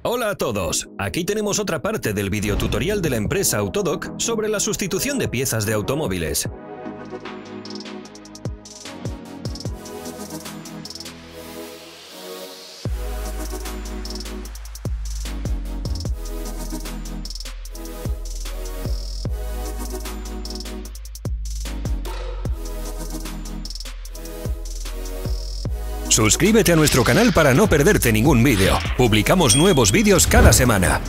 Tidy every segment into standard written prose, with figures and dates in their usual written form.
Hola a todos, aquí tenemos otra parte del videotutorial de la empresa Autodoc sobre la sustitución de piezas de automóviles. Suscríbete a nuestro canal para no perderte ningún vídeo. Publicamos nuevos vídeos cada semana.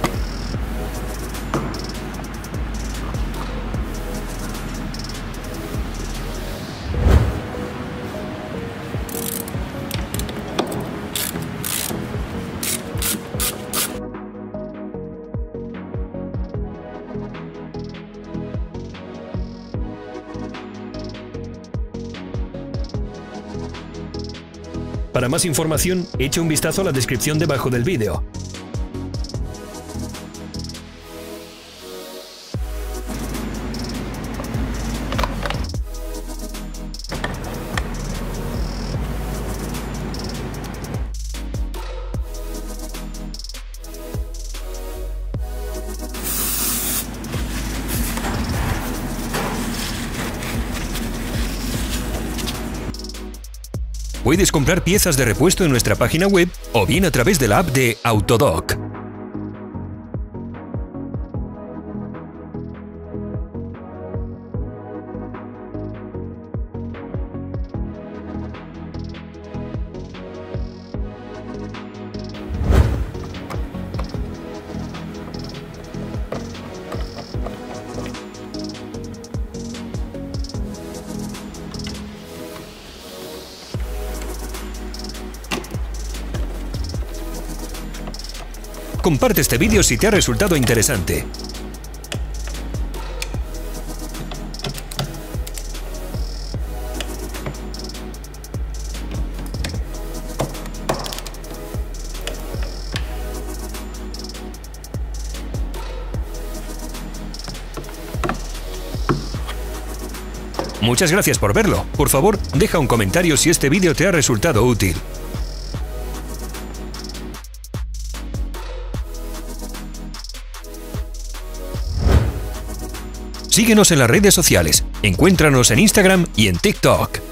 Para más información, eche un vistazo a la descripción debajo del vídeo. Puedes comprar piezas de repuesto en nuestra página web o bien a través de la app de Autodoc. Comparte este vídeo si te ha resultado interesante. Muchas gracias por verlo. Por favor, deja un comentario si este vídeo te ha resultado útil. Síguenos en las redes sociales, encuéntranos en Instagram y en TikTok.